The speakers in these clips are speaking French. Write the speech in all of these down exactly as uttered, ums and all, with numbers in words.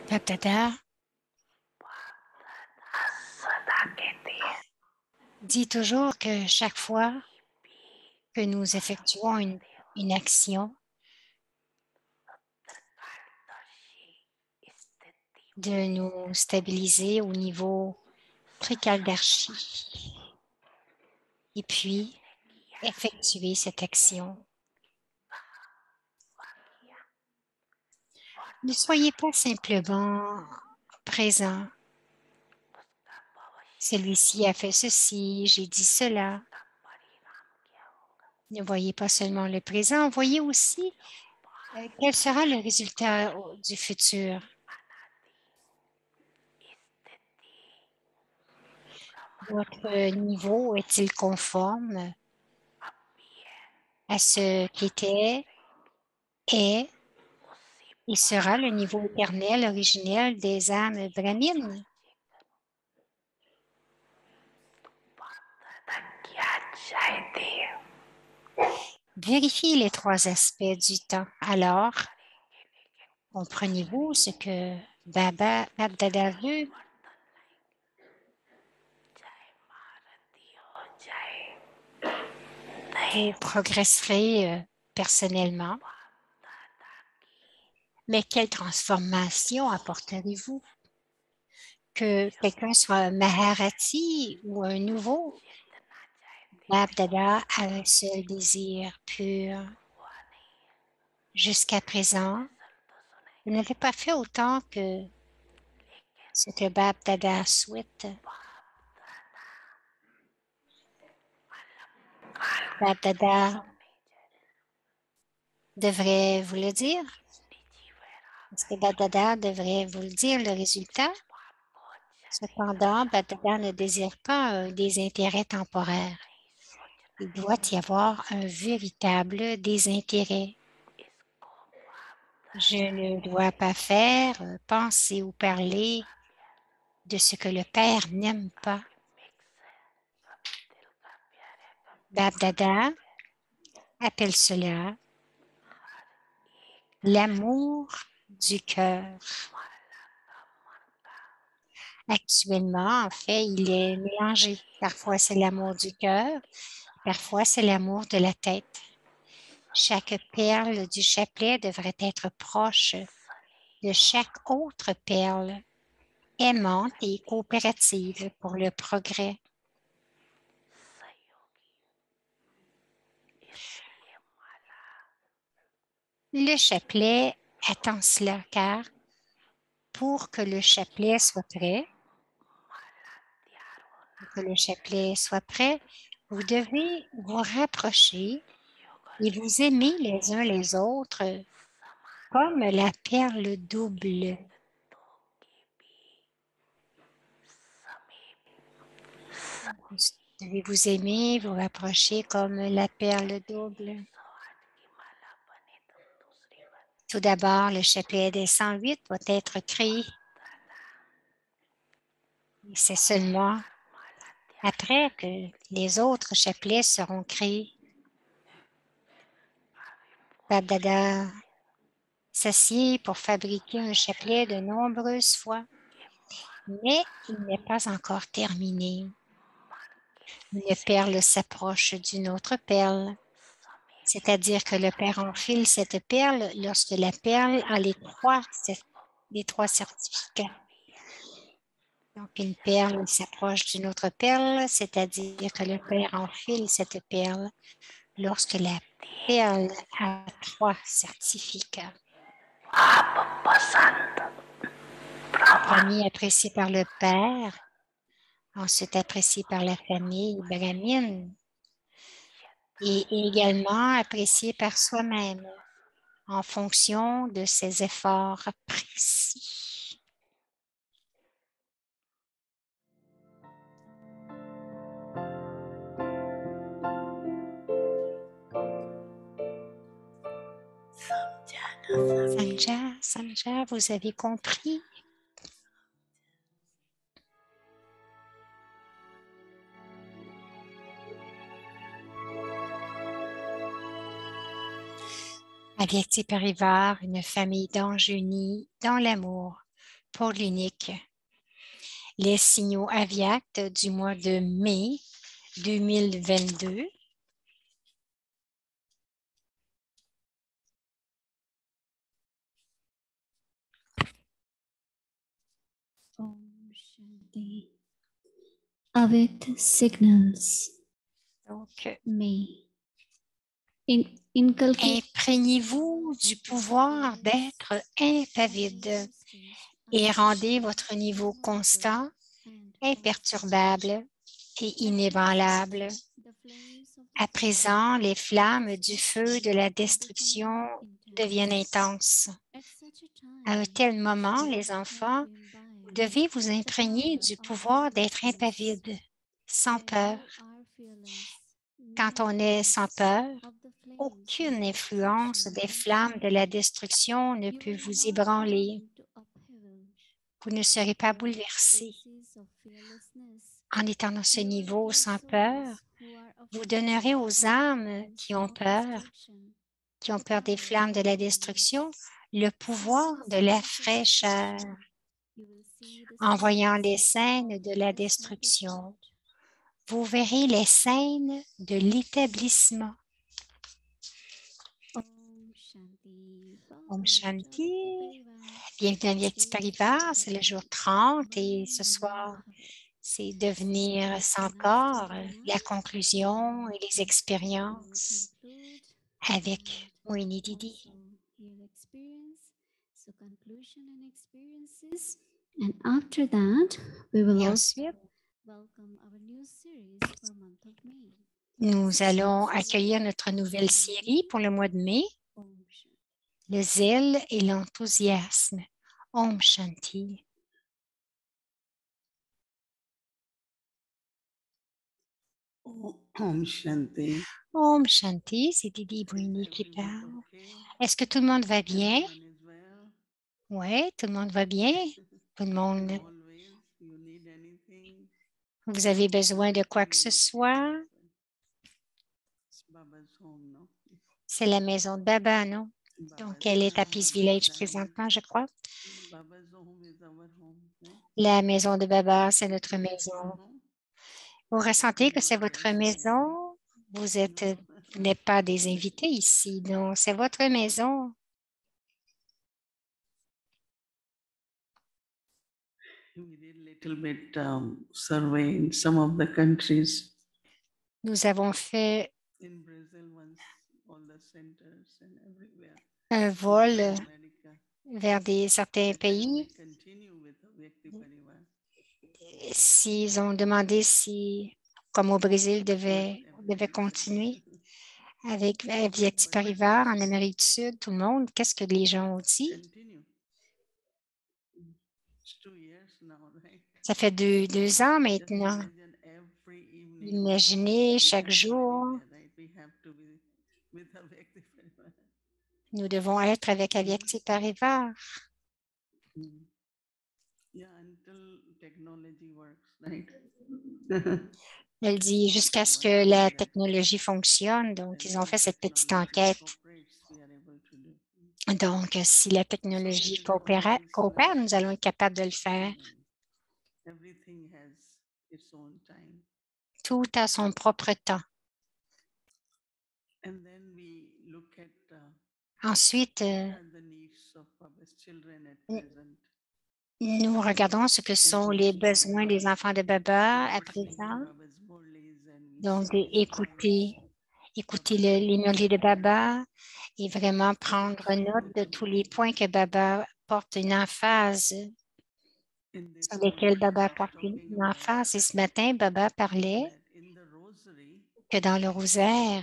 Bapdada dit toujours que chaque fois que nous effectuons une, une action, de nous stabiliser au niveau trikaldarchi et puis effectuer cette action. Ne soyez pas simplement présent. Celui-ci a fait ceci, j'ai dit cela. Ne voyez pas seulement le présent, voyez aussi euh, quel sera le résultat au- du futur. Votre niveau est-il conforme à ce qu'était, est et sera le niveau éternel originel des âmes brahmines? Vérifiez les trois aspects du temps. Alors, comprenez-vous ce que Baba Bapdada veut? Vous progresserez euh, personnellement, mais quelle transformation apporterez-vous? Que quelqu'un soit un Maharati ou un nouveau, Bapdada a un seul désir pur. Jusqu'à présent, vous n'avez pas fait autant que ce que Bapdada souhaite. Bapdada devrait vous le dire. Est-ce que Bapdada devrait vous le dire, le résultat? Cependant, Bapdada ne désire pas euh, des intérêts temporaires. Il doit y avoir un véritable désintérêt. Je ne dois pas faire, euh, penser ou parler de ce que le Père n'aime pas. Bapdada appelle cela l'amour du cœur. Actuellement, en fait, il est mélangé. Parfois, c'est l'amour du cœur, parfois, c'est l'amour de la tête. Chaque perle du chapelet devrait être proche de chaque autre perle, aimante et coopérative pour le progrès. Le chapelet attend cela car pour que le chapelet soit prêt, pour que le chapelet soit prêt, vous devez vous rapprocher et vous aimer les uns les autres comme la perle double. Vous devez vous aimer, vous rapprocher comme la perle double. Tout d'abord, le chapelet des cent huit doit être créé. Et c'est seulement après que les autres chapelets seront créés. Bapdada s'assied pour fabriquer un chapelet de nombreuses fois, mais il n'est pas encore terminé. Une perle s'approche d'une autre perle, c'est-à-dire que le père enfile cette perle lorsque la perle a les trois, les trois certificats. Donc, une perle s'approche d'une autre perle, c'est-à-dire que le père enfile cette perle lorsque la perle a trois certificats. Le premier apprécié par le père, ensuite apprécié par la famille brahmine et également apprécié par soi-même en fonction de ses efforts précis. Sanja, Sanja, vous avez compris? Avyakti Parivar, une famille d'anges unis dans l'amour, pour l'unique. Les signaux aviaques du mois de mai deux mille vingt-deux. Avec signals. Donc, Mais imprégnez-vous du pouvoir d'être impavide et rendez votre niveau constant, imperturbable et inébranlable. À présent, les flammes du feu de la destruction deviennent intenses. À un tel moment, les enfants, vous devez vous imprégner du pouvoir d'être impavide, sans peur. Quand on est sans peur, aucune influence des flammes de la destruction ne peut vous ébranler. Vous ne serez pas bouleversé. En étant dans ce niveau sans peur, vous donnerez aux âmes qui ont peur, qui ont peur des flammes de la destruction, le pouvoir de la fraîcheur. En voyant les scènes de la destruction, vous verrez les scènes de l'établissement. Om Shanti. Bienvenue à Vyakti Paribas, c'est le jour trente et ce soir, c'est devenir sans corps, la conclusion et les expériences avec Mohini Didi. And after that, we will Et also ensuite, welcome our new series for month of May. nous allons accueillir notre nouvelle série pour le mois de mai, le zèle et l'enthousiasme. Om Shanti. Om Shanti. Om Shanti, c'est Didi Mohini qui parle. Est-ce que tout le monde va bien? Oui, tout le monde va bien. Tout le monde. Vous avez besoin de quoi que ce soit? C'est la maison de Baba, non? Donc, elle est à Peace Village présentement, je crois. La maison de Baba, c'est notre maison. Vous ressentez que c'est votre maison? Vous êtes, vous n'êtes pas des invités ici, non, c'est votre maison. Nous avons fait un vol vers des, certains pays. S'ils ont demandé si, comme au Brésil, devait, devait continuer avec Vyakti Paribas en Amérique du Sud, tout le monde, qu'est-ce que les gens ont dit? Ça fait deux, deux ans maintenant. Imaginez chaque jour, nous devons être avec Vyakti Paribas. Elle dit jusqu'à ce que la technologie fonctionne. Donc, ils ont fait cette petite enquête. Donc, si la technologie coopère, coopère, nous allons être capables de le faire. Tout a son propre temps. Ensuite, euh, nous regardons ce que sont les besoins des enfants de Baba à présent. Donc, écouter, écouter le, les mélodies de Baba et vraiment prendre note de tous les points que Baba porte une emphase, sur lesquels Baba porte une, une emphase. Et ce matin, Baba parlait que dans le rosaire,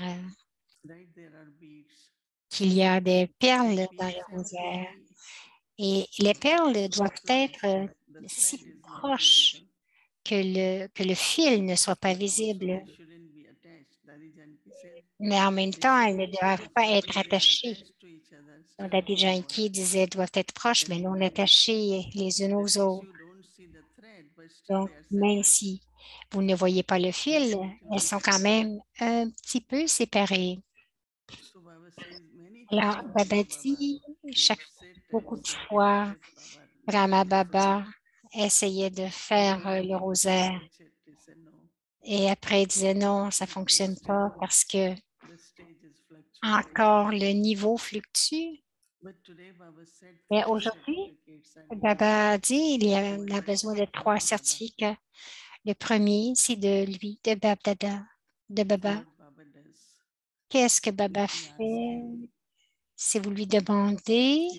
qu'il y a des perles dans le rosaire. Et les perles doivent être si proches que le, que le fil ne soit pas visible. Mais en même temps, elles ne doivent pas être attachées. Donc, Daddy Janki disait doivent être proches, mais non attachées les unes aux autres. Donc, même si vous ne voyez pas le fil, elles sont quand même un petit peu séparées. Alors, Baba dit chaque, beaucoup de fois, Brahma Baba essayait de faire euh, le rosaire et après il disait non, ça ne fonctionne pas parce que encore le niveau fluctue. Mais aujourd'hui, Baba a dit il y a, on a besoin de trois certificats. Le premier, c'est de lui, de Babdada, de Baba. Qu'est-ce que Baba fait? Si vous lui demandez,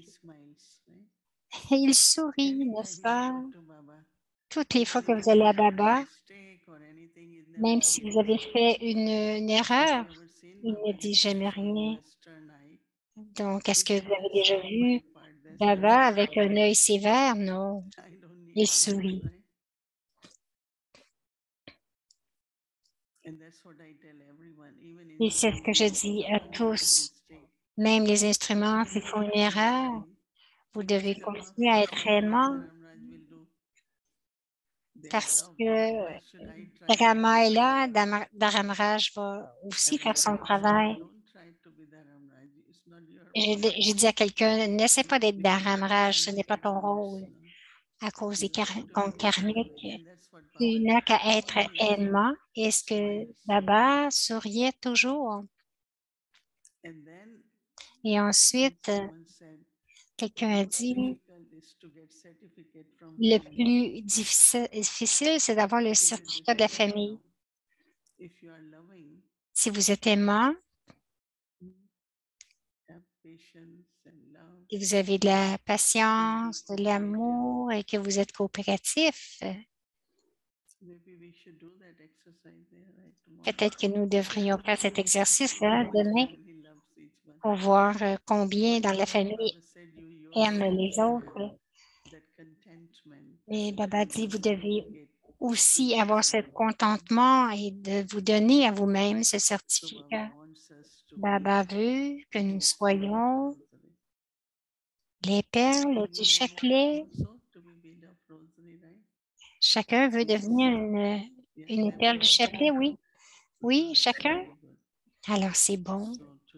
il sourit, n'est-ce pas? Toutes les fois que vous allez à Baba, même si vous avez fait une, une erreur, il ne dit jamais rien. Donc, est-ce que vous avez déjà vu Baba avec un œil sévère? Non, il sourit. Et c'est ce que je dis à tous, même les instruments, s'ils font une erreur, vous devez continuer à être aimant parce que Rama est là, Dama- Dharamraj va aussi faire son travail. J'ai j'ai dit à quelqu'un, n'essaie pas d'être Dharamraj, ce n'est pas ton rôle à cause des car- comptes karmiques. Tu n'as qu'à être aimant. Est-ce que Baba souriait toujours? Et ensuite, quelqu'un a dit, le plus difficile, difficile, c'est d'avoir le certificat de la famille. Si vous êtes aimant et vous avez de la patience, de l'amour et que vous êtes coopératif, peut-être que nous devrions faire cet exercice-là demain pour voir euh, combien dans la famille aiment les autres. Mais Baba dit, vous devez aussi avoir ce contentement et de vous donner à vous-même ce certificat. Baba veut que nous soyons les perles du chapelet. Chacun veut devenir une, une perle du chapelet, oui. Oui, chacun. Alors, c'est bon.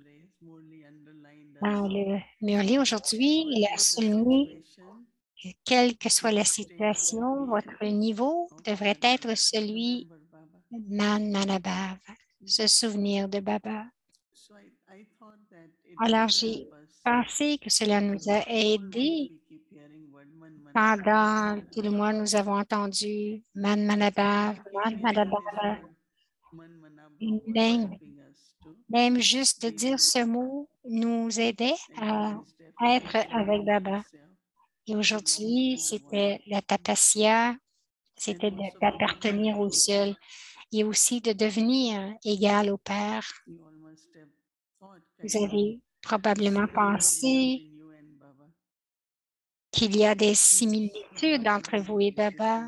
Dans le Murli aujourd'hui, il a souligné que quelle que soit la situation, votre niveau devrait être celui Man Manabhav, se souvenir de Baba. Alors, j'ai pensé que cela nous a aidés pendant tout le mois. Nous avons entendu Man Manabhav, Man Manabhav, même, même juste de dire ce mot nous aidait à être avec Baba. Et aujourd'hui, c'était la tapasya, c'était de- d'appartenir au ciel et aussi de devenir égal au Père. Vous avez probablement pensé qu'il y a des similitudes entre vous et Baba.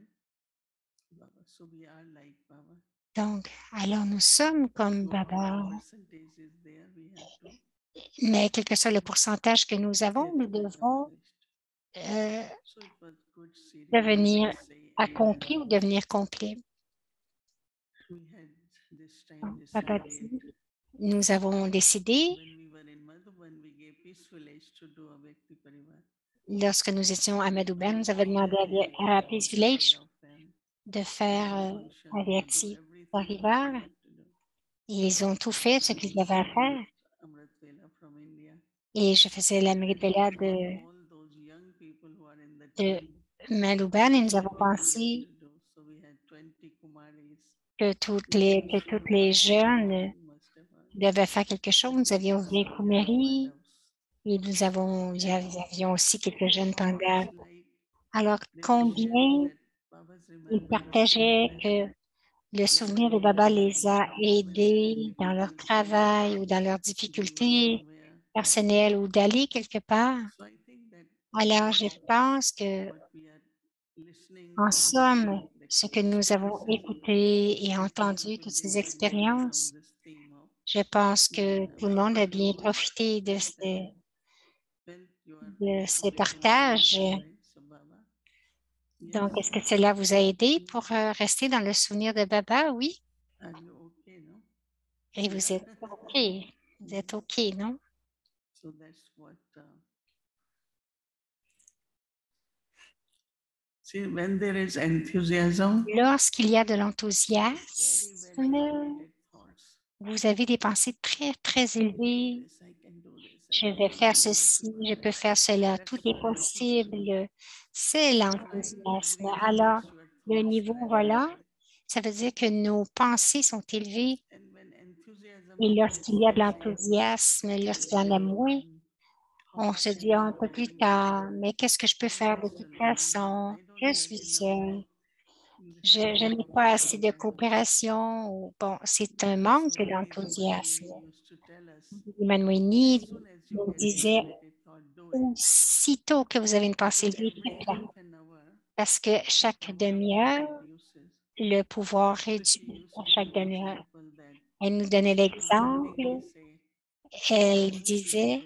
Donc, alors nous sommes comme Baba. Mais quel que soit le pourcentage que nous avons, nous devons euh, devenir accomplis ou devenir complets. Donc, Baba dit, nous avons décidé, lorsque nous étions à Madhuban, nous avons demandé à, à Peace Village de faire euh, Avyakti Parivar. Ils ont tout fait ce qu'ils avaient à faire. Et je faisais la Vela de, de Madhuban et nous avons pensé que toutes les, que toutes les jeunes devaient faire quelque chose. Nous avions vingt Kumari et nous avons, nous avions aussi quelques jeunes Pangas. Alors, combien ils partageaient que le souvenir de Baba les a aidés dans leur travail ou dans leurs difficultés personnelles ou d'aller quelque part. Alors, je pense que, en somme, ce que nous avons écouté et entendu, toutes ces expériences, je pense que tout le monde a bien profité de ce, de ces partages. Donc, est-ce que cela vous a aidé pour euh, rester dans le souvenir de Baba? Oui. Et vous êtes OK. Vous êtes OK, non? See, when there is enthusiasm, Lorsqu'il y a de very, l'enthousiasme, very elevated thoughts. vous avez des pensées très, très élevées. This I can do this. Je I vais can faire do this. ceci, je peux faire cela, tout That's est called enthusiasm. possible. C'est So right l'enthousiasme. vibration Alors, makes your le thoughts niveau very volant, elevated. ça veut dire que nos pensées sont élevées. And when enthusiasm Et lorsqu'il y a de dies, l'enthousiasme, lorsqu'il y en a moins, on se dit un peu plus tard, mais qu'est-ce que je peux faire de toute façon? Je suis seule. Je, je n'ai pas assez de coopération. Ou, bon, c'est un manque d'enthousiasme. Emmanuel nous disait, aussitôt que vous avez une pensée élevée, faites-la. Parce que chaque demi-heure, le pouvoir réduit à chaque demi-heure. Elle nous donnait l'exemple. Elle disait,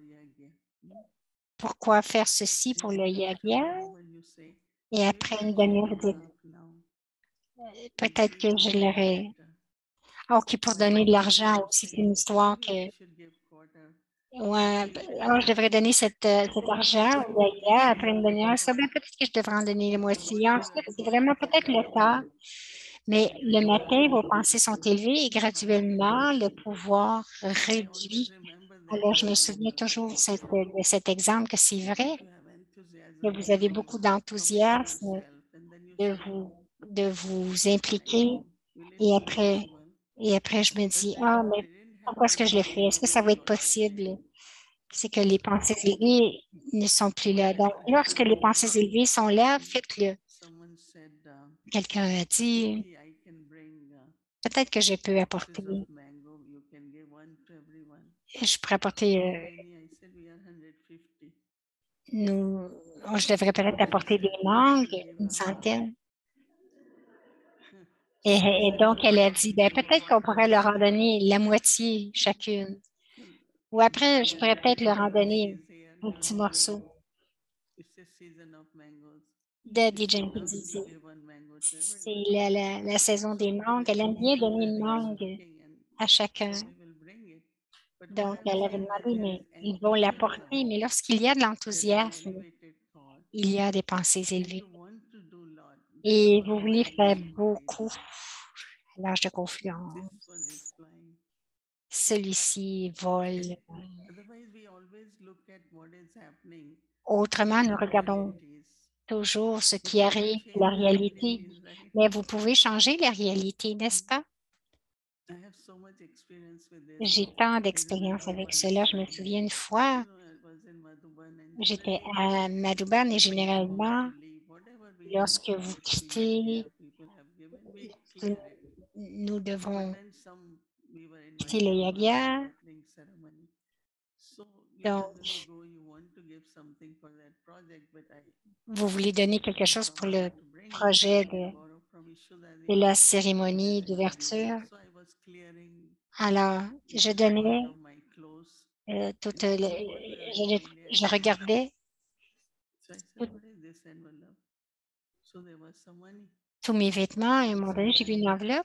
pourquoi faire ceci pour le yagya? Et après une demi-heure, peut-être que je l'aurais. OK, pour donner de l'argent aussi, c'est une histoire que. Ouais, alors je devrais donner cette, euh, cet argent au yagya après une demi-heure. Ça, ben, peut-être que je devrais en donner la moitié. En tout cas, c'est vraiment peut-être le cas. Mais le matin, vos pensées sont élevées et graduellement, le pouvoir réduit. Alors, je me souviens toujours de, cette, de cet exemple que c'est vrai, que vous avez beaucoup d'enthousiasme de vous, de vous impliquer. Et après, et après, je me dis, ah, mais pourquoi est-ce que je le fais? Est-ce que ça va être possible? C'est que les pensées élevées ne sont plus là. Donc, lorsque les pensées élevées sont là, faites-le. Quelqu'un a dit, peut-être que je peux apporter, je pourrais apporter, euh, nous, oh, je devrais peut-être apporter des mangues, une centaine. Et, et donc, elle a dit, ben, peut-être qu'on pourrait leur en donner la moitié chacune. Ou après, je pourrais peut-être leur en donner un petit morceau. Daddy Jenkins disait, c'est la, la, la saison des mangues. Elle aime bien donner une mangue à chacun. Donc, elle avait demandé, mais ils vont l'apporter. Mais lorsqu'il y a de l'enthousiasme, il y a des pensées élevées. Et vous voulez faire beaucoup à l'âge de confluence. Celui-ci vole. Autrement, nous regardons toujours ce qui arrive, la réalité. Mais vous pouvez changer la réalité, n'est-ce pas? J'ai tant d'expérience avec cela. Je me souviens une fois, j'étais à Madhuban et généralement, lorsque vous quittez, nous devons quitter le yagya. Donc, vous voulez donner quelque chose pour le projet de, de la cérémonie d'ouverture. Alors, je donnais euh, tout, euh, le, je, je regardais tout, tous mes vêtements et à un moment donné, j'ai vu une enveloppe.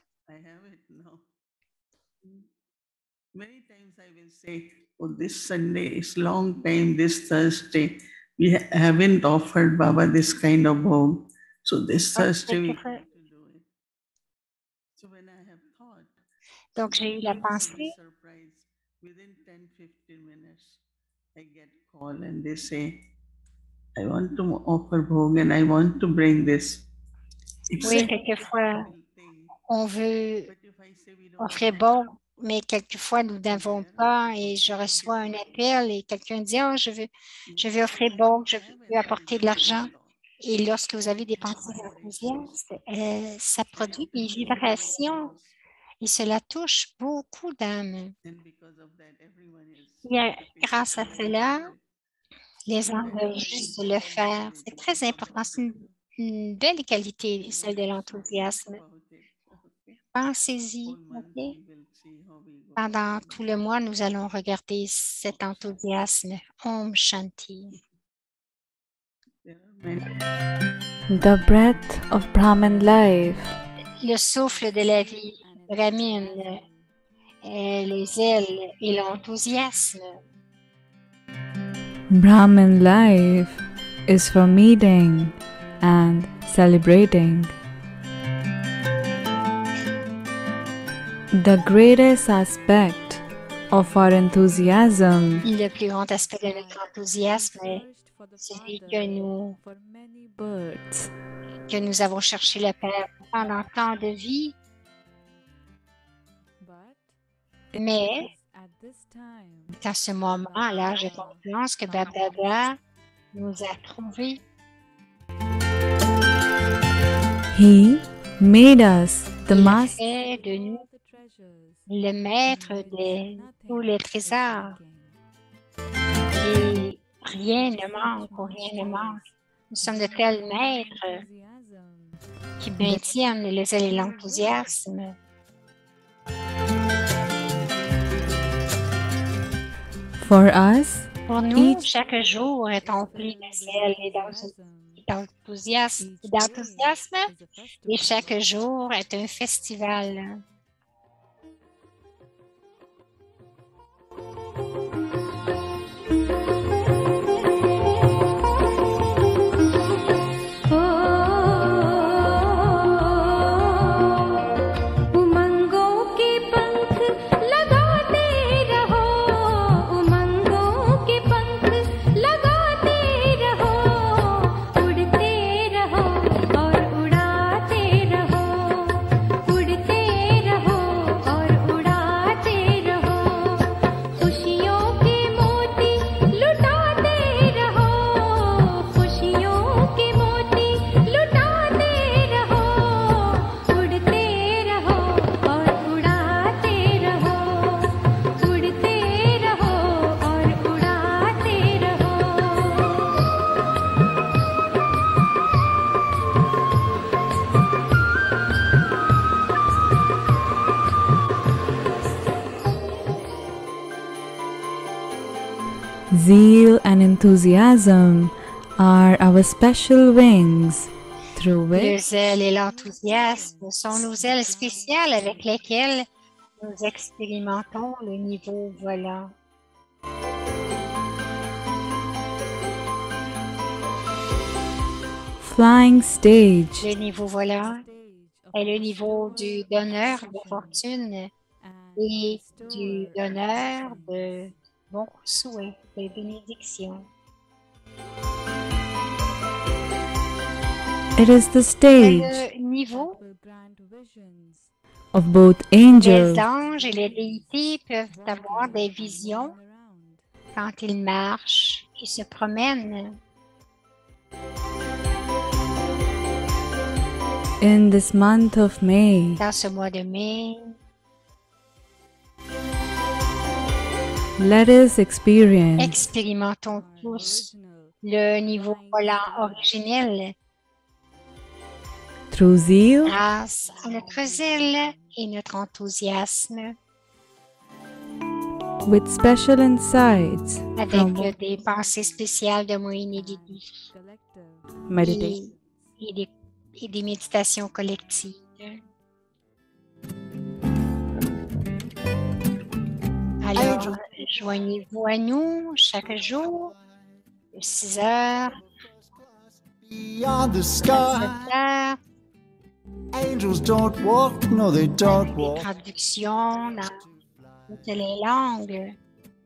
Many times I will say, oh, this Sunday is long time, this Thursday, we ha- haven't offered Baba this kind of home. So this Thursday we have to do it. So when I have thought, donc j'ai eu la pensée. Within ten to fifteen minutes, I get call and they say, I want to offer bhog and I want to bring this. Oui, quelquefois, on veut offrir bon, mais quelquefois, nous n'avons pas et je reçois un appel et quelqu'un dit, oh, je veux, je veux offrir bon, je veux apporter de l'argent. Et lorsque vous avez des pensées enthousiastes, euh, ça produit des vibrations et cela touche beaucoup d'âmes. Et grâce à cela, les gens veulent juste le faire. C'est très important. C'est une, une belle qualité, celle de l'enthousiasme. Pensez-y, OK? Pendant tout le mois, nous allons regarder cet enthousiasme. Om Shanti. The breath of Brahman life. Le souffle de la vie, Brahmin, les ailes et l'enthousiasme. Brahman life is for meeting and celebrating. The greatest aspect of our enthusiasm Le plus grand aspect de notre enthousiasme est celui que nous, for many births. que nous avons cherché le Père pendant tant de vies, But mais at this time, à ce moment-là, je pense que Baba nous a trouvés. He made us the Il a master fait de nous of the treasures. le maître de tous les trésors. lacking. Et rien ne manque, ou rien ne manque. Nous sommes de tels maîtres Enthusiasm. qui maintiennent les ailes et l'enthousiasme. For us, Pour nous, Each- chaque jour est empli de zèle et d'enthousiasme, d'enthousiasme, et chaque jour est un festival. उमंगों के पंख लगाते रहो उमंगों के पंख लगाते रहो उड़ते रहो और उड़ाते रहो उड़ते रहो और उड़ाते रहो खुशियों के मोती लुटाते रहो खुशियों के मोती लुटाते रहो उड़ते रहो और उड़ाते रहो उड़ते रहो और उड़ाते रहो zeal and enthusiasm are our special wings through which Les ailes et l'enthousiasme sont nos ailes spéciales avec lesquelles nous expérimentons le niveau volant. flying stage Le niveau volant est le niveau du donneur de fortune et du donneur de bons souhaits, de bénédictions. it is the C'est stage le niveau of both Les angels anges et les déités peuvent avoir des visions quand ils marchent et se promènent. in this month of May. Dans ce mois de mai, Let us experience expérimentons tous le niveau volant originel through zeal grâce à notre zèle et notre enthousiasme with special insights avec from euh, des pensées spéciales de Moïni Didi meditation. et, et des, et des méditations collectives. Alors, joignez-vous à nous chaque jour de six heures Beyond the à sky, sept heures, angels don't walk, no, they don't des walk. traductions dans toutes les langues.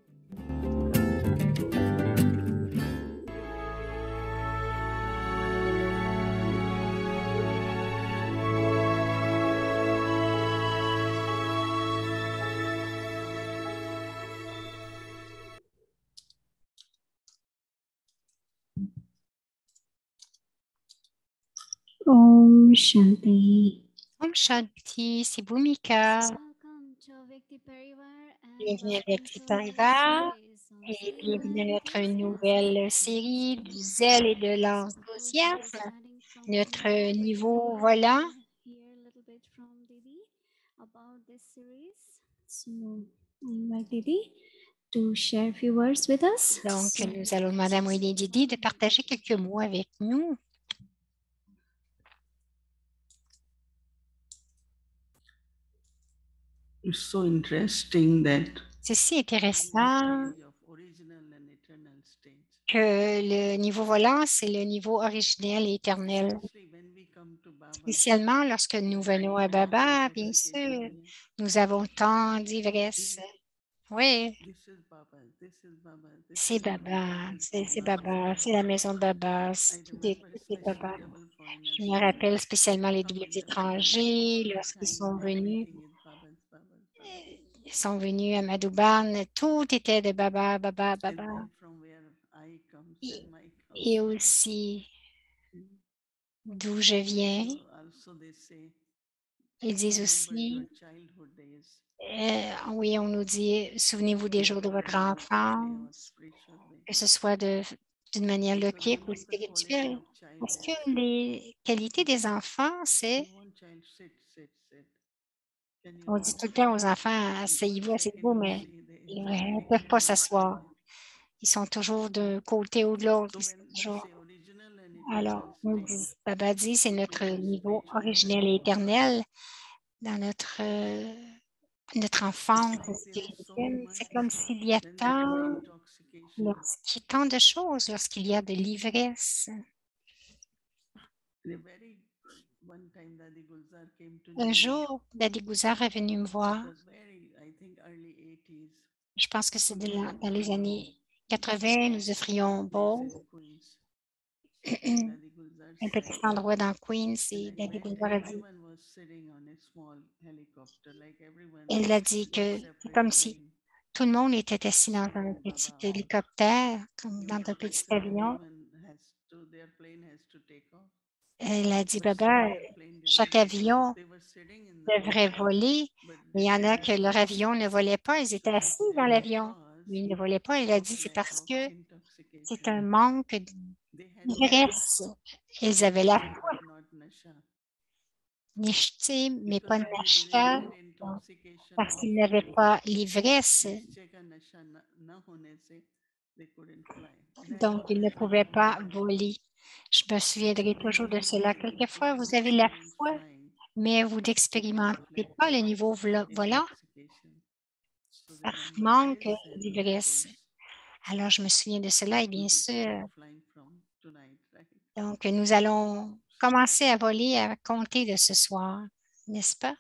Om Shanti. Om Shanti, c'est Bhumika. Welcome to Vikti Parivar and Bienvenue à welcome Vikti to Parivar this series on et zeal bienvenue à and notre enthusiasm. nouvelle série du zèle et de l'enthousiasme. Starting from Notre today, niveau we volant. will hear a little bit from Didi about this series. So, I invite Didi to share a few words with us. Donc, So, nous allons demander à Moïni Didi de partager quelques mots avec nous. It's so interesting that C'est si intéressant of original and eternal states. que le niveau volant, c'est le niveau originel et éternel. Especially when spécialement lorsque nous venons à Baba, bien sûr, nous avons tant d'ivresse. Oui, c'est Baba, c'est c'est Baba, c'est la maison de Baba, c'est- tout est, tout est Baba. Je me rappelle spécialement les doubles étrangers lorsqu'ils sont venus, ils sont venus à Madouban, tout était de Baba, Baba, Baba. Et, et aussi d'où je viens. Ils disent aussi, euh, oui, on nous dit, souvenez-vous des jours de votre enfance, que ce soit de, d'une manière logique ou spirituelle. Parce que les qualités des enfants, c'est, on dit tout le temps aux enfants, asseyez-vous, asseyez-vous, mais ils ne peuvent pas s'asseoir. Ils sont toujours d'un côté ou de l'autre. Ils sont toujours. Alors, on dit, Baba dit, c'est notre niveau originel et éternel dans notre, euh, notre enfance spirituelle. C'est comme s'il y a tant, lorsqu'il y a tant de choses, lorsqu'il y a de l'ivresse. Un jour, Dadi Guzar est venu me voir. Je pense que c'est de la- dans les années quatre-vingts, nous offrions Beau, un petit endroit dans Queens, et Dadi Guzar a dit, elle a dit que c'est comme si tout le monde était assis dans un petit hélicoptère, comme dans un petit avion. Elle a dit, Baba, chaque avion devrait voler, mais il y en a que leur avion ne volait pas, ils étaient assis dans l'avion, mais ils ne volaient pas. Elle a dit, c'est parce que c'est un manque d'ivresse. Ils avaient la foi, nishti, mais pas nasha, donc, parce qu'ils n'avaient pas l'ivresse, donc ils ne pouvaient pas voler. Je me souviendrai toujours de cela. Quelquefois, vous avez la foi, mais vous n'expérimentez pas le niveau vola- volant par manque d'ivresse. Alors, je me souviens de cela et bien sûr, donc nous allons commencer à voler à compter de ce soir, n'est-ce pas?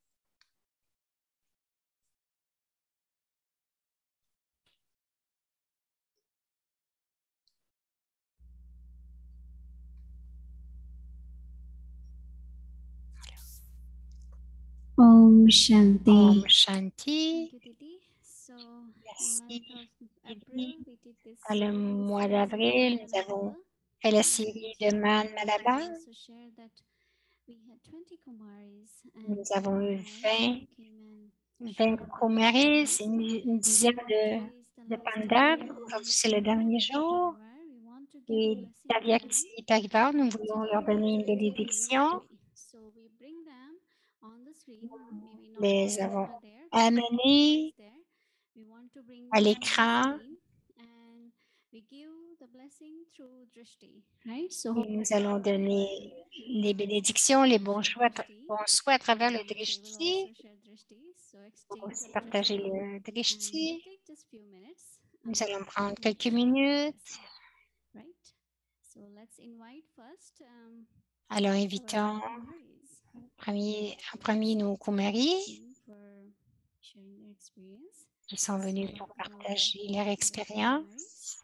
Om Shanti. Om Shanti. Thank you, Didi. So, Merci. in the month of April, we did this Dans le series, mois series of d'avril, Man nous avons Malabar. fait la And série just de to Man let Malabar. you also share that we had twenty Kumaris and Nous avons eu Kumaris vingt, who came and vingt shared their Kumaris, une, experience. une dizaine So de, today is the de last pandas. day, Aujourd'hui, and c'est le dernier Bhakti jour. Parivar, we want to give a Et blessing to Tavyakti them et Parivar, nous today voulons leur donner une and the day bénédiction. yesterday. So we bring them on the screen, maybe not all Les of them avons are there, but amenés is there. We want to bring à them on the l'écran screen and we give the blessing through drishti, right? So et nous allons donner les bénédictions, les bons choix, bons souhaits à travers le they will drishti. also share drishti. So On va exchange aussi of partager drishti. le And we'll drishti. take just few minutes Nous um, allons prendre to quelques share the minutes. blessing, right? So let's invite first um, Alors, our invitons Kumaris premier, en premier nos Kumaris in for sharing their experience. qui sont venus So pour our partager leur blessed expérience. Kumaris.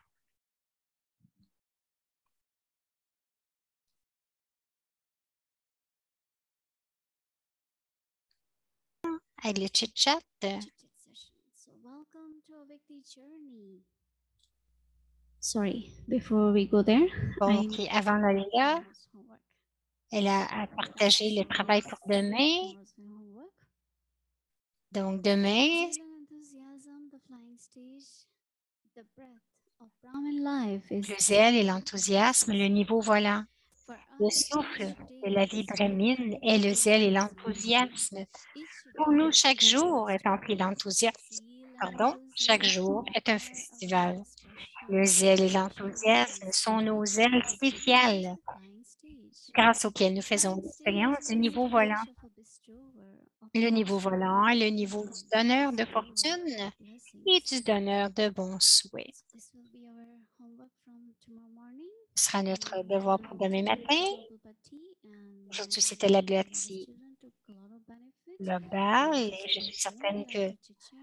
Avec le chit-chat. Chit-chat session. So welcome to a Vikti journey. Sorry, before we go there, Bon, I qui, avant d'aller là, tomorrow's homework. elle a, a partagé le travail pour demain. Tomorrow's homework. Donc, demain, Zeal and enthusiasm, the flying stage, the breath of Brahmin life is le zèle et l'enthousiasme, le niveau volant. for Le us. souffle Each de day la is vie a brahmine est le zèle et l'enthousiasme. Each Pour day nous, is chaque a jour est festival. empli d'enthousiasme. Zeal and Pardon, chaque jour enthusiasm est un are our festival. special. Le zèle et Special l'enthousiasme wings. sont nos ailes Zeal is spéciales the flying stage. grâce auxquelles nous faisons Flying l'expérience stage du is niveau the volant. stage of a bestower of Le niveau fortune volant est le niveau du and donneur de giver fortune of et blessings. du donneur de bons souhaits. So this will be our homework from tomorrow morning. Ce sera notre And devoir we pour will demain introduce matin. Prabhupada and Aujourd'hui, c'était la Blati globale et je suis certaine que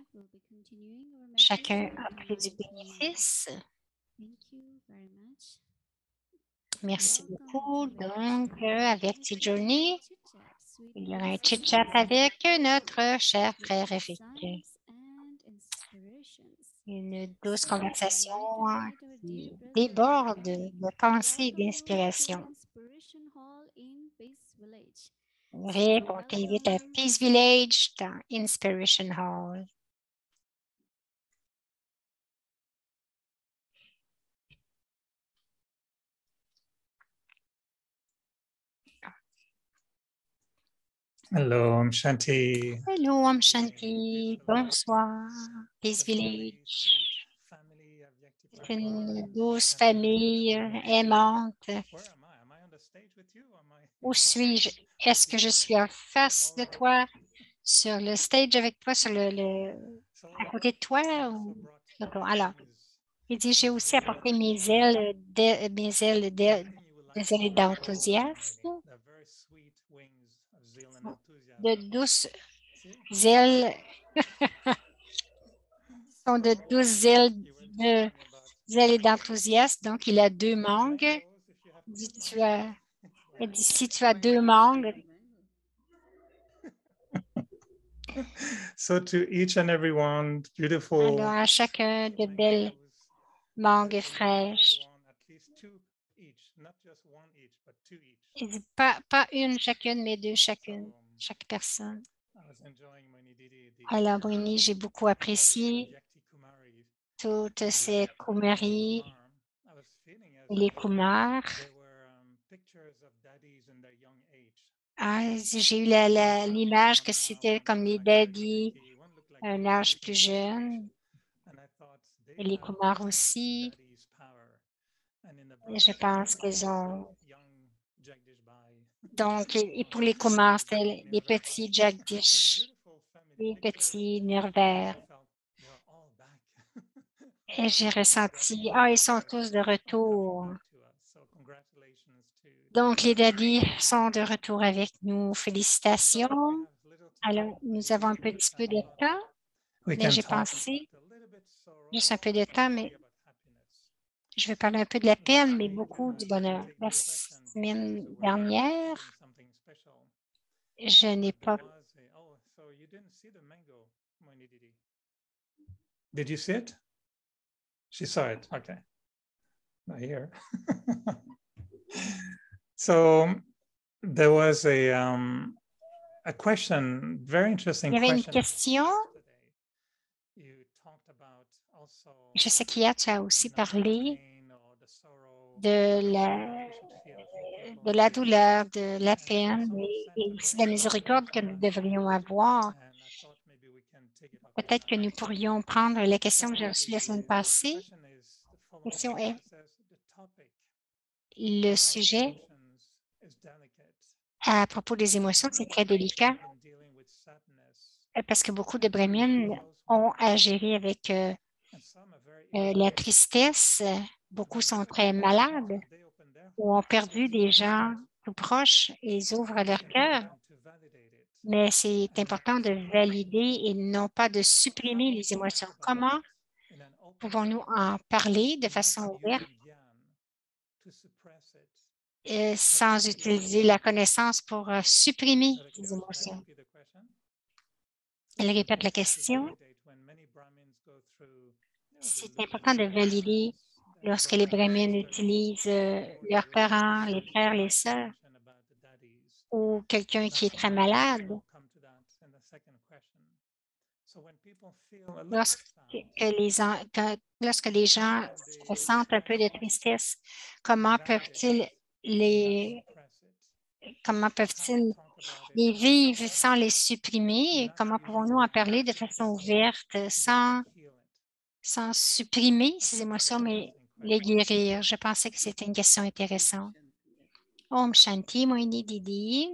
chacun a pris du bénéfice. Merci beaucoup. Donc, euh, avec Tidjourney, il y aura un chit-chat avec notre cher frère Eric. Une douce conversation qui déborde de pensée et d'inspiration. Rick, on t'invite à Peace Village dans Inspiration Hall. Hello, Om Shanti. Hello, Om Shanti. Bonsoir, Peace Village. C'est une douce famille aimante. Où suis-je? Est-ce que je suis en face de toi, sur le stage avec toi, sur le, le à côté de toi? Ou... Alors, il dit, j'ai aussi apporté mes ailes, de, mes ailes, de, des ailes d'enthousiasme, de douces ailes, sont de douces ailes de ailes d'enthousiasme. Donc, il a deux mangues. Il dit, tu as, il dit, si tu as deux mangues, So to each and every one, beautiful. Alors, à chacun de belles mangues fraîches. Il dit pas, pas une chacune, mais deux chacune, chaque personne. Alors, Brini, j'ai beaucoup apprécié toutes ces Kumari et les Kumars. Ah, j'ai eu l'image que c'était comme les daddies à un âge plus jeune. Et les Kumars aussi. Et je pense qu'ils ont... Donc, et pour les Kumars, c'était les petits Jagdish, les petits Nirver. Et j'ai ressenti, ah, ils sont tous de retour. Donc, les daddies sont de retour avec nous. Félicitations. Alors, nous avons un petit peu de temps, mais j'ai pensé, juste un peu de temps, mais je vais parler un peu de la peine, mais beaucoup du bonheur. La semaine dernière, je n'ai pas... Did you see it? She saw it. Okay. Not here. So there was a um, a question, very interesting Il y avait une question. question. Je sais qu'hier, tu as aussi parlé de la, de la douleur, de la peine et, et aussi de la miséricorde que nous devrions avoir. Peut-être que nous pourrions prendre la question que j'ai reçue la semaine passée. La question est, le sujet à propos des émotions, c'est très délicat parce que beaucoup de Brahmins ont à gérer avec euh, euh, la tristesse. Beaucoup sont très malades ou ont perdu des gens tout proches et ils ouvrent leur cœur. Mais c'est important de valider et non pas de supprimer les émotions. Comment pouvons-nous en parler de façon ouverte euh, sans utiliser la connaissance pour euh, supprimer les émotions? Elle répète la question. C'est important de valider lorsque les Brahmins utilisent euh, leurs parents, les frères, les sœurs, ou quelqu'un qui est très malade. Lorsque les, en, que, lorsque les gens ressentent un peu de tristesse, comment peuvent-ils les comment peuvent-ils les vivre sans les supprimer? Et comment pouvons-nous en parler de façon ouverte sans, sans supprimer ces émotions, mais les guérir? Je pensais que c'était une question intéressante. Om Shanti, Moini Didi.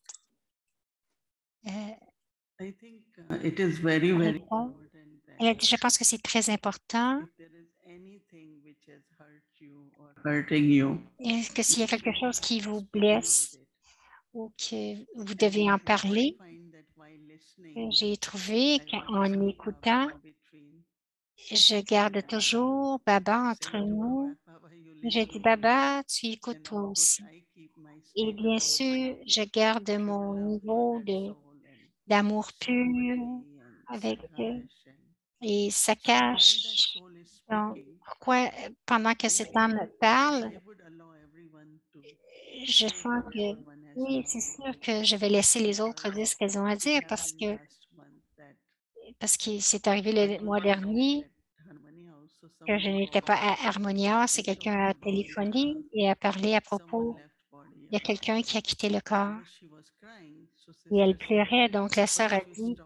Euh, I think uh, it is very, very répond. important Elle a that dit, je pense que c'est très important if there is anything which has hurt you or hurting you, et que s'il y a quelque chose qui vous blesse ou que vous devez en parler. J'ai trouvé qu'en écoutant, je garde toujours Baba entre nous. J'ai dit, Baba, tu écoutes toi aussi. Et bien sûr, je garde mon niveau de d'amour pur avec eux. Et ça cache. Donc, pourquoi, pendant que cet âme parle, je sens que, oui, c'est sûr que je vais laisser les autres dire ce qu'elles ont à dire parce que, parce que c'est arrivé le mois dernier que je n'étais pas à Harmonia. C'est quelqu'un a téléphoné et a parlé à propos de quelqu'un qui a quitté le corps. Et elle pleurait, donc la sœur a dit,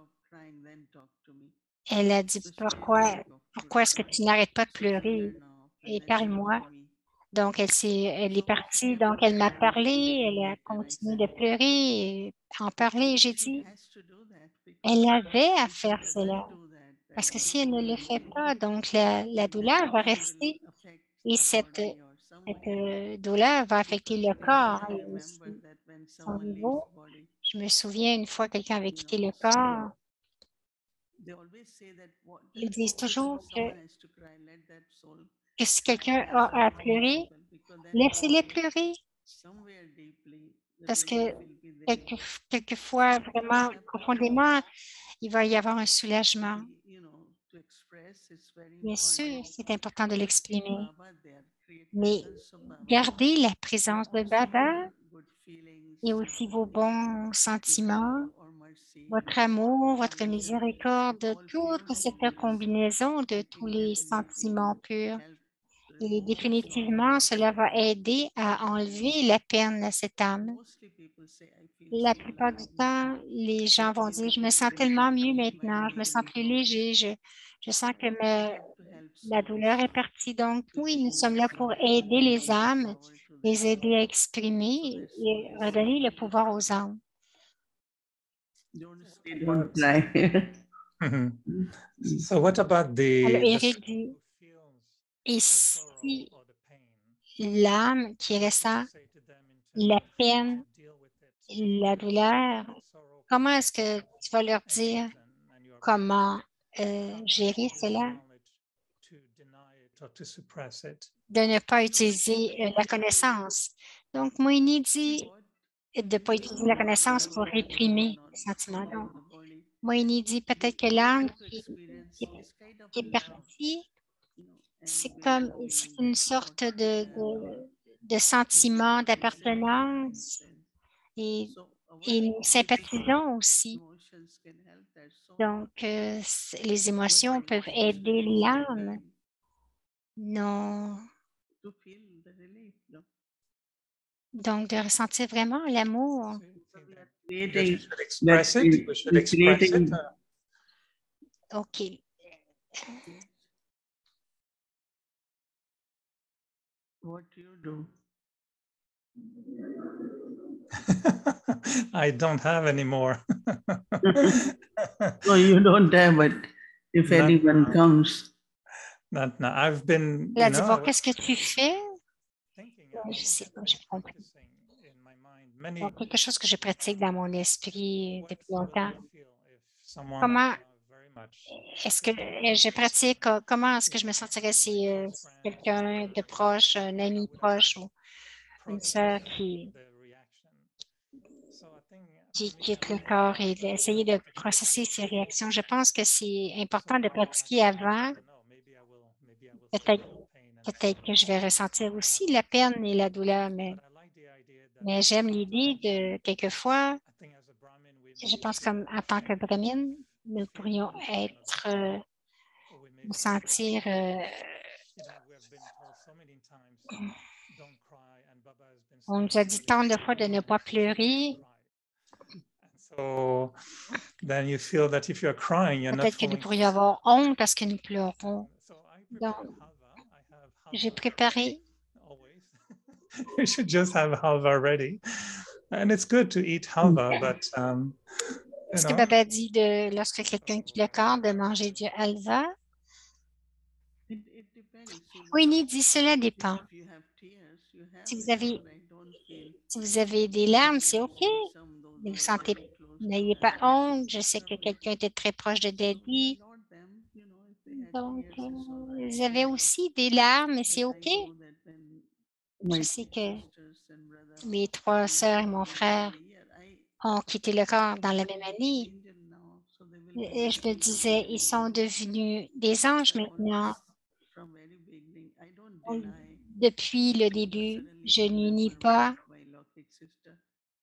elle a dit, pourquoi, pourquoi est-ce que tu n'arrêtes pas de pleurer et parle-moi. Donc, elle, s'est, elle est partie, donc elle m'a parlé, elle a continué de pleurer et en parler. J'ai dit, elle avait à faire cela. Parce que si elle ne le fait pas, donc la, la douleur va rester et cette, cette euh, douleur va affecter le corps et aussi son niveau. Je me souviens une fois, quelqu'un avait quitté le corps. Ils disent toujours que, que si quelqu'un a à pleurer, laissez-les pleurer. Parce que quelque, quelquefois, vraiment profondément, il va y avoir un soulagement. Bien sûr, c'est important de l'exprimer, mais gardez la présence de Baba et aussi vos bons sentiments, votre amour, votre miséricorde, toute cette combinaison de tous les sentiments purs. Et définitivement, cela va aider à enlever la peine à cette âme. La plupart du temps, les gens vont dire, je me sens tellement mieux maintenant, je me sens plus léger, je, je sens que ma, la douleur est partie. Donc, oui, nous sommes là pour aider les âmes, les aider à exprimer et redonner le pouvoir aux âmes. Don't cry. Mhm. So what about the, Alors, the Eric dit, et si l'âme qui ressent la peine, la douleur, comment est-ce que tu vas leur dire comment euh, gérer cela? De ne pas utiliser euh, la connaissance. Donc, Moïni dit de ne pas utiliser la connaissance pour réprimer les sentiments. Donc, Moïni dit peut-être que l'âme qui, qui, qui est partie, c'est comme c'est une sorte de, de, de sentiment d'appartenance et, et nous sympathisons aussi. Donc, euh, les émotions peuvent aider l'âme. Non. Donc, de ressentir vraiment l'amour. Creating We should express that- it. We should express it. creating- OK. What you do? I don't have any more. No, you don't have, but if Not anyone now. comes, Not now. I've been, Elle a you dit, know, bon, I was qu'est-ce que tu fais? thinking Ouais, about je sais it, pas, j'ai compris. practicing in my mind many Donc, quelque chose que je pratique dans mon esprit what depuis would longtemps. I feel if someone Comment I love very much est-ce que euh, je pratique, euh, comment est-ce que je me sentirais si euh, quelqu'un de proche, un ami proche ou une sœur qui, qui quitte le corps et d'essayer de processer ses réactions. Je pense que c'est important de pratiquer avant. Peut-être peut-être que je vais ressentir aussi la peine et la douleur, mais, mais j'aime l'idée de quelquefois, je pense comme en tant que brahmine, nous pourrions être, euh, nous sentir euh, on nous a dit tant de fois de ne pas pleurer. So then you feel that if you're crying, you're not Peut-être que nous falling pourrions avoir honte parce que nous pleurons. Donc, j'ai préparé. always. You should just have halva ready. And it's good to eat halva, but um, you Ce que know, Baba dit de lorsque quelqu'un quitte le corps de manger du halva. it, it depends. See, Winnie dit cela dépend. if you have tears, you have Si it, vous avez but I don't feel Si vous avez des larmes, c'est OK. Some, those Ne vous who are sentez, very close to n'ayez pas Daddy, honte. Je sais those que are quelqu'un very- était très proche de So we Daddy. allowed them, you know, if they had Donc, tears, it's all euh, right, ils you avaient know. aussi des larmes, et c'est But I OK. know that when Je my sais three que sisters and brother mes trois left sœurs et the mon body in frère the year, I ont quitté le corps dans la thought même they are année. angel now, so they will be Et je me happy to disais, be ils angel. sont devenus des anges So I maintenant. always, from very beginning, I don't deny. Depuis le But début, suddenly je I n'y nie remember pas. my, my Lokik sister.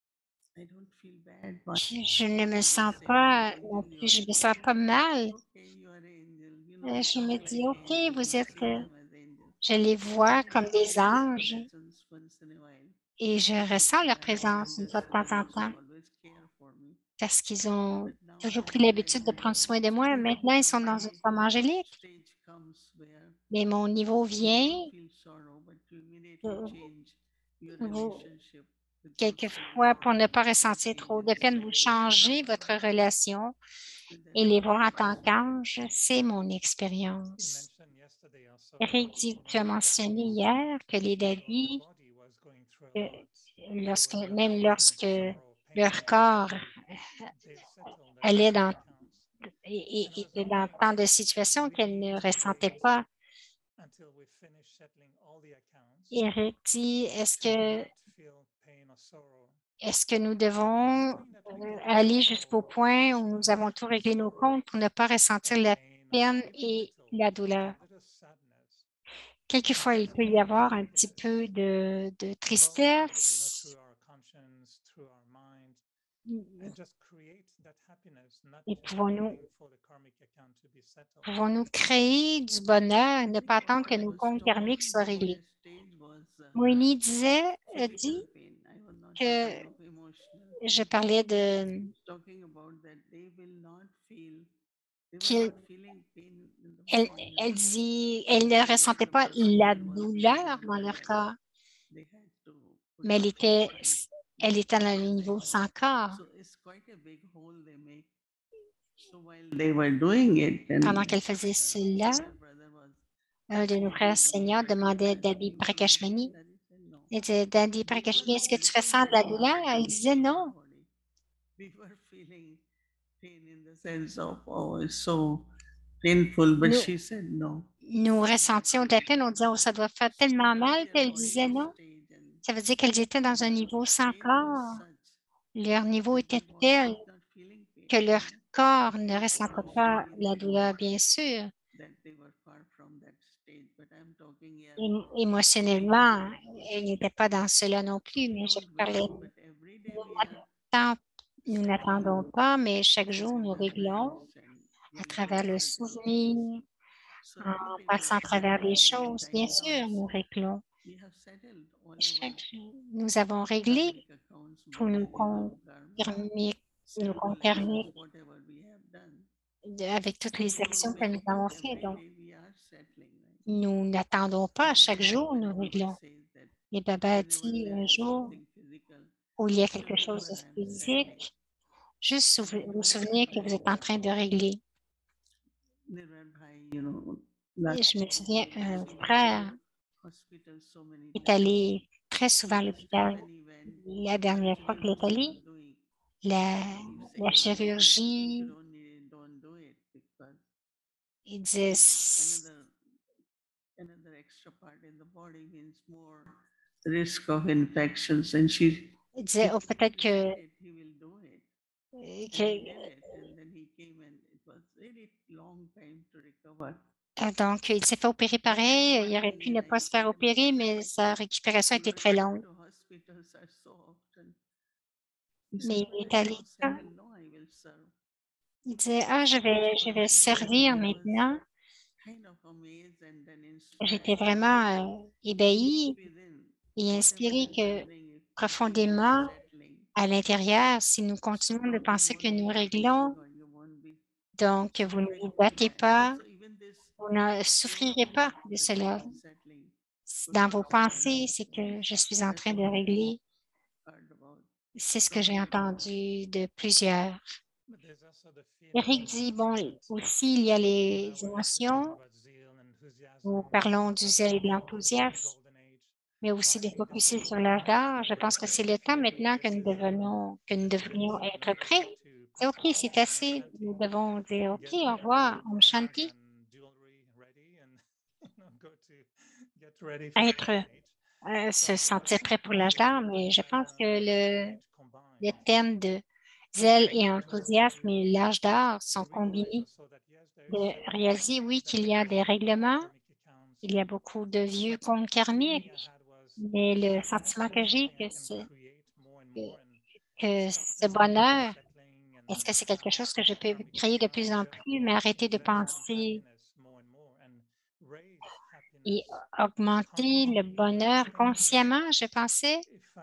I don't feel bad. But Je je ne me they sens say, pas "Oh, non angel, you plus, are je me sens pas mal. okay, you are angel. You know, Euh, it's Je me not dis, like OK, angel. vous We êtes, see euh, them as angel. je les But vois I comme feel des their anges presence once in a while. et je ressens Because leur I have présence une fois de elders, temps en elders temps who always care for me. parce qu'ils ont But now toujours I pris have l'habitude de realized prendre soin de so moi. Maintenant, ils sont dans une my forme angélique. stage comes where Mais mon niveau you vient, don't feel sorrow, but you immediately euh, change your vous, relationship with those quelquefois, souls pour ne pas as ressentir trop de angels. peine, vous changez votre relation And et that's les what voir en tant happens. qu'ange, c'est mon You expérience. mentioned yesterday also Eric that dit, tu as when the mentionné daddies, hier que les even though their daddies, body was going through a euh, lot, they lorsque, were not même feeling lorsque sorrow, leur pain, corps they settled their allait karmic dans, accounts. et, And I et- was et dans wondering, tant de situations do we qu'elles need ne to ressentaient wait pas. until we finish settling all the accounts Eric dit, est-ce to que, not feel pain or sorrow? est-ce que nous And do you devons think that we euh, can aller jusqu'au also point où nous avons tout réglé nos feel comptes pour ne pas a ressentir la pain or peine maybe a et little, la a douleur? little sadness Quelquefois, and il peut feel y those avoir un petit happiness peu de, de voluntarily, you know, tristesse. through our conscience, through our mind, and just create that happiness, not Et just pouvons-nous waiting for the karmic account to be settled. pouvons-nous créer du bonheur et ne pas attendre que I nos was comptes karmiques talking, soient so réglés? my stage was uh, Moïni disait, a physical dit pain. I was not que talking of emotional je pain. parlais I de was talking about that they will not feel, they were qu'il not feeling pain in the elle, body, you elle know. dit, So elle ne whenever ressentait the pas la procedure was douleur near dans leur where corps, they had to put mais elle the était, flashlight, they elle had était to dans go le there. niveau sans corps. So it's quite a big hole they make. So while they were doing it, and Pendant qu'elle faisait the cela, senior brother was un de nos frères asking him, seniors "Do you demandait have Daddy pain from here?" Prakashmani. Daddy said no. Il disait, Daddy They were Prakashmani, est-ce que tu looking ressens de la for douleur? Elle pain disait in their non. body. We were feeling pain in the sense of, oh, it's so painful, but Nous, she said no. nous ressentions de la peine, on disait, oh, ça doit faire So tellement slowly mal, puis their elle body disait was non. staged and Ça veut dire qu'elles étaient dans un the niveau sans pain was corps. such Leur niveau that était their body tel was not feeling pain, que you leur know. corps ne But ressentait pas emotionally la they douleur, know bien sûr. that they were far from that stage. But I'm talking here Ém- Émotionnellement, physically. elle n'était pas dans cela non plus, We mais je don't parlais, wait, but every day we are tant- nous n'attendons settling pas, mais chaque these jour, nous réglons remembrance and à getting travers le comforted with this. souvenir, So en everything passant à was travers les settling. And the choses. Bien time sûr, comes, nous réglons. we have settled all our Chaque jour, nous avons réglé karmic accounts, tous nos body, you know, comptes karma, karmiques, nos comptes circulations, karmiques, whatever we have done. de- avec toutes So we les don't actions que nous wait. avons faites. Every Donc, day we are settling. Right? nous n'attendons pas. So Chaque when, jour, when nous Baba réglons. says that Et Baba a whenever dit there un is jour something physical, où il y a just quelque chose remember de I am settling. physique, juste And souve- I vous know souvenir que vous when êtes en train de régler. Nirvan Bhai, you know, Et last je me time souviens, he un was frère hospital so many est times. allé très souvent So à this time l'hôpital. when he went, La the dernière fois surgery qu'il was est allé, not doing. la, He la said, no, if you chirurgie, don't need it, don't do it because il disait, another another extra part in the body means more risk of infections. And she, il disait, oh, peut-être he que, said it, he will do it. euh, And he que- did it. And then he came and it was really long time to recover. euh, donc, il s'est fait opérer pareil. Il aurait pu ne pas se faire opérer, mais sa récupération était très longue. To hospitals are so often. He said, Mais il "But est I allé now là. settle. No, I will serve." Il disait, ah, je vais, je vais servir I was maintenant. kind of amazed and then J'étais inspired. vraiment euh, ébahie Deep within, et whatever inspirée is que happening, if we think we are profondément, settling, à l'intérieur, si nous so continuons de you penser que won't nous be réglons, suffering or you won't be donc vous ne vous battez suffering. pas, So even this vous ne feeling souffrirez pas de that I cela. am settling could Dans be vos settled. pensées, c'est que je suis en That's train de what I régler. heard about C'est ce que from j'ai many people. entendu de plusieurs. But there's also the Eric feeling dit, bon, that aussi, il y a les now we're speaking émotions. about zeal and enthusiasm, Nous parlons du about zèle et de the, the l'enthousiasme. golden age. mais aussi de focuser sur l'âge d'or. Je pense que c'est le temps maintenant que nous devenons, que nous devrions être prêts. C'est OK, c'est assez. Nous devons dire OK, au revoir, Om Shanti. Être, euh, se sentir prêt pour l'âge d'or, mais je pense que le, le thème de zèle et enthousiasme et l'âge d'or sont combinés. De réaliser, oui, qu'il y a des règlements, il y a beaucoup de vieux comptes karmiques, mais le sentiment que j'ai que, ce- que, que ce bonheur, est-ce que c'est quelque chose que je peux créer de plus en plus, mais arrêter de penser et augmenter le bonheur consciemment, je pensais,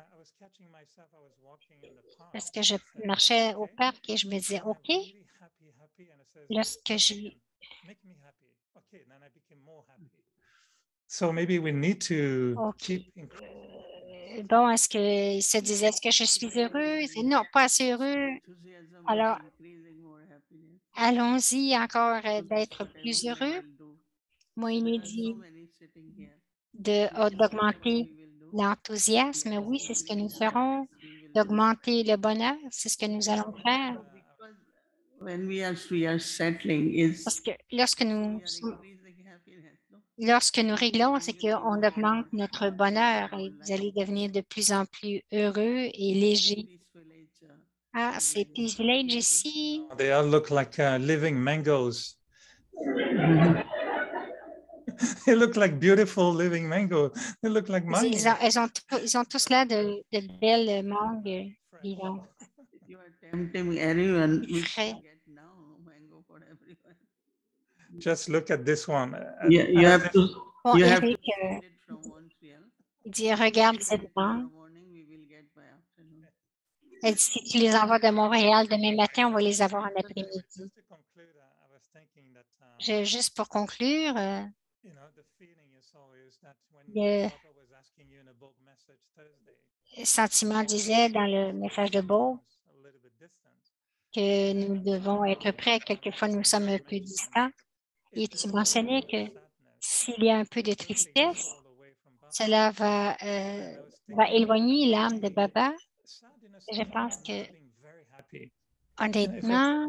parce que je marchais au parc et je me disais, OK, lorsque je, So maybe we need to OK. keep Euh, Bon, est-ce qu'il se disait, est-ce que je suis heureux? Il disait, non, pas assez heureux. Enthusiasm is Alors, increasing more happiness. allons-y encore euh, So this d'être what plus everyone heureux. will do. Moïni There are so dit many sitting here. de- This euh, is what d'augmenter we will do. l'enthousiasme. Yes, Oui, c'est ce que nous increase ferons. happiness, we will do. D'augmenter le bonheur, c'est ce que nous allons faire. Because when we are we are settling is Parce que lorsque nous, we are increasing happiness. No? lorsque nous réglons, c'est You will be qu'on more augmente more notre happy bonheur in et your vous allez life. devenir de plus en plus heureux et This is a léger. peace village, uh, Ah, c'est village. Peace Village ici. they all look like uh, living mangoes. They look like beautiful living mangoes. They look like Ils, ils mangoes. ont, elles ont tous- ils ont tous là de, de belles mangues vivantes. You are tempting everyone. We Frais. can get now mango for everyone. Just look at this one. uh, Yeah, you as have if- to Bon, you have to Eric, euh, send it from Montreal. il dit, regarde cette Tomorrow mangue. morning we will get by afternoon. Elle dit, si tu les envoies de Montréal demain matin, on va les avoir en après-midi. just to conclude, uh, I was thinking that, uh, Je- juste pour conclure, euh, you know, the feeling you saw is that when le Baba was asking you in a book message Thursday, sentiment disait dans le message de Beau a little bit distant. que nous devons être prêts. Quelquefois, nous sommes un peu distants. Et tu mentionnais que s'il y a un peu de tristesse, cela va, euh, va éloigner l'âme de Baba. Je pense que, honnêtement,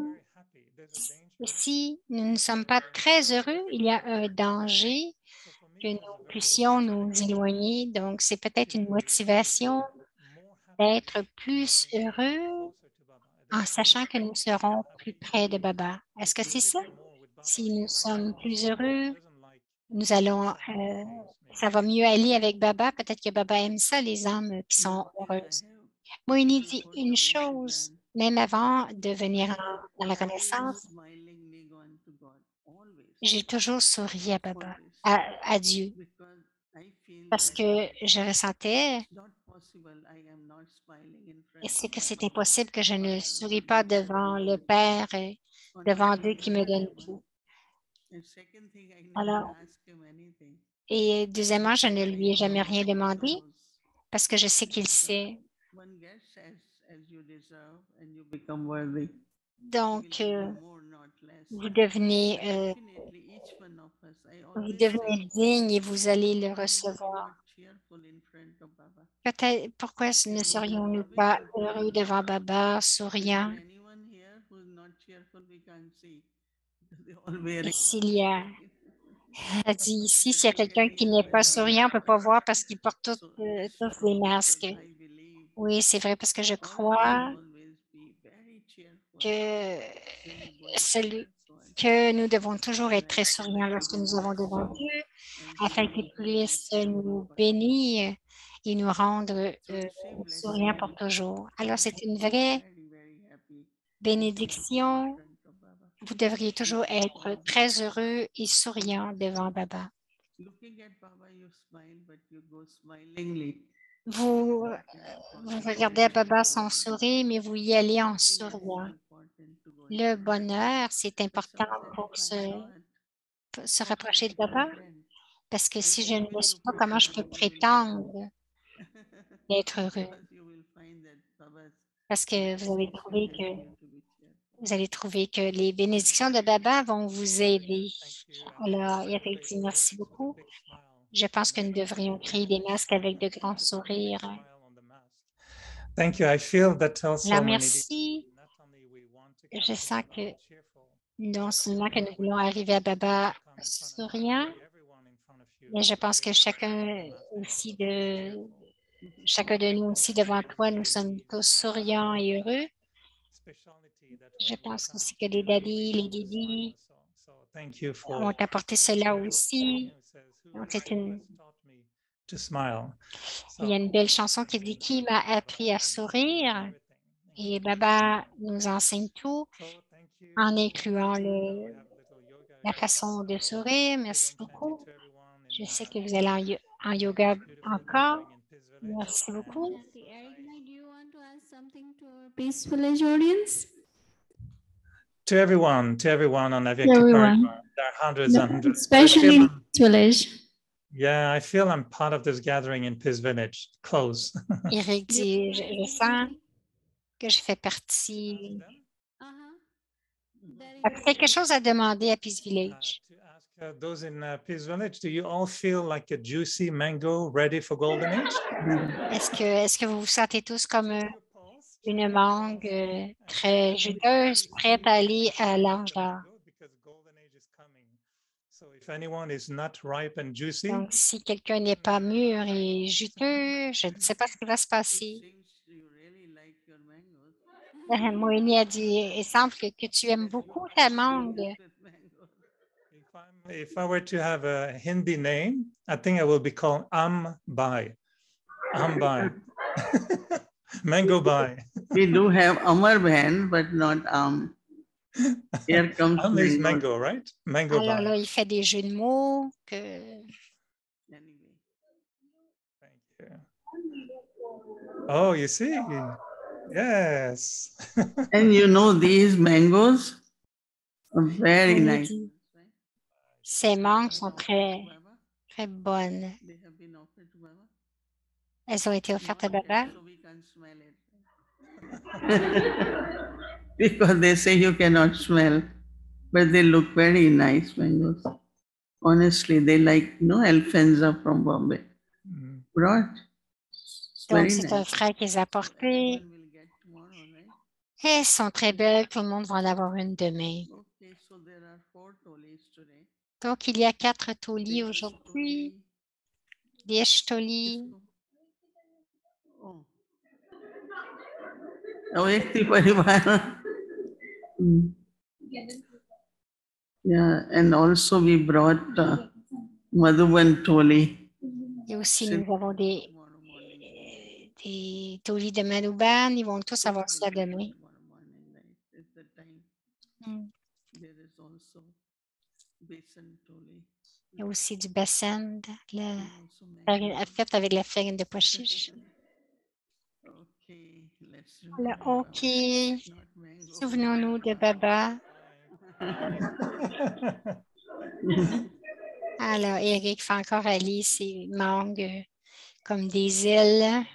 si nous ne sommes pas très heureux, il y a un danger que nous puissions nous éloigner. Donc, c'est peut-être une motivation d'être plus heureux en sachant que nous serons plus près de Baba. Est-ce que c'est ça? Si nous sommes plus heureux, nous allons, euh, ça va mieux aller avec Baba. Peut-être que Baba aime ça, les âmes qui sont heureuses. Moïni dit une chose, même avant de venir en- dans la connaissance, Smilingly gone to God always. j'ai toujours souri à Baba, à, à Dieu, Because I feel parce that que je ressentais, it's not possible. I am not smiling in front c'est of que c'est Baba. impossible que je ne souris pas devant le Père et devant Dieu qui me donne tout. And second thing, I never Alors, ask him anything. et deuxièmement, je ne lui ai jamais rien demandé Knows. parce que je sais qu'il sait. One gets as, as you deserve and you become worthy. Donc, euh, More, not less. vous devenez, euh, Definitely, each one of us. I vous always devenez say, digne et vous allez le why we recevoir. not cheerful in front of Baba? Peut-être, pourquoi ne serions-nous pas heureux devant Baba, souriants? Anyone here who is not cheerful, we can't see. They all wear Et it. s'il y a, elle dit ici, s'il y a quelqu'un qui n'est pas souriant, on ne peut pas voir parce qu'il porte tous, So euh, it's tous true les masques. because I believe Oui, c'est vrai parce que je all crois will always be very cheerful. que, When you go celui, so I que nous devons toujours être très souriants lorsque nous avons devant Dieu, afin qu'il puisse nous bénir et nous rendre euh, souriants pour toujours. Alors, c'est une vraie very, very happy bénédiction. in front of Baba. Vous devriez toujours être très heureux et souriant devant Baba. Looking at Baba, you smile, but you go smilingly. Vous, euh, vous regardez à Baba son sourire, mais vous y allez en souriant. Le bonheur, c'est important pour se, pour se rapprocher de Baba, parce que si je ne le suis pas, comment je peux prétendre d'être heureux? Parce que vous allez trouver que vous allez trouver que les bénédictions de Baba vont vous aider. Alors, Eric dit merci beaucoup. Je pense que nous devrions créer des masques avec de grands sourires. Thank you. I feel that also Alors, when it is merci. not only we want to Je come sens que cheerful, non seulement que nous voulons arriver à Baba souriant, mais je pense que chacun aussi de chacun de nous aussi devant toi, nous sommes tous souriants et heureux. Je pense aussi que les daddies, les didis Thank you for ont apporté cela aussi. Donc, c'est une... to smile. Il y a une belle chanson qui dit « Qui m'a appris à sourire ?» Et Baba nous enseigne tout en incluant le, la façon de sourire. Merci beaucoup. Je sais que vous allez en, yo- en yoga encore. Merci beaucoup. Eric, do you want to ask something to our Peace Village audience? To everyone, to everyone on Avyakta Everyone. Paribhar, there are hundreds and hundreds. I Especially feel in I'm- Peace Village. yeah, I feel I'm part of this gathering in Piz Village, close. Eric dit « Je, je sens que je fais partie. Uh-huh. Very As-tu quelque chose à demander à Peace Village? To ask uh, those in uh, Piz Village, do you all feel like a juicy mango ready for golden age? Est-ce que, est-ce que vous vous sentez tous comme euh, une mangue euh, très juteuse, prête à aller à l'âge d'or? Because golden age is coming. So if anyone is not ripe and juicy, Donc, si quelqu'un n'est pas mûr et juteux, je ne sais pas ce qui va se passer. Seems you really like your mangoes. Moïni a dit, il semble que, que tu aimes beaucoup ta mangue. With mangoes. if, I'm, if I were to have a Hindi name, I think I will be called Am Bai. Am Bai. Mango Bai. We do have Amar Bhan, but not Am. Here comes Am is mango. mango, right? Mango Alors là, Bai. il fait des jeux de mots. Que... Anyway. Thank you. Oh, you see? Yes. And you know these mangoes are very Moïni nice. dit, ces mangues sont très, Baba, très bonnes. they have been offered to Baba. Elles ont été offertes à Baba. So we can't smell it. Because they say you cannot smell, but they look very nice mangoes. Honestly, they like no Alfenza from Bombay. Mm. Brought. It's Donc, very c'est un nice. frère qui les a apportées. Everyone will get tomorrow, right? Elles sont très belles. Tout le monde va en avoir une demain. Okay, so there are four tolis today. Donc, il y a quatre tolis This aujourd'hui. toli, Des tolis. Oh. Avyakti Paribhar. Mm. Yeah, and also we brought uh, Madhuban Toli. Et aussi, C'est nous avons des, tomorrow morning. des tolis de Manouban. Ils vont tous avoir cela demain. Tomorrow morning, right? It's the time. Mm. There is also Besan Toli. Il y a aussi du bassin, la and also farine, mango. faite avec la farine de pois chiche. Okay, let's Le remember OK. Baba, not mango. Souvenons-nous de Baba. Alors, Eric fait encore aller ses mangues euh, comme des îles.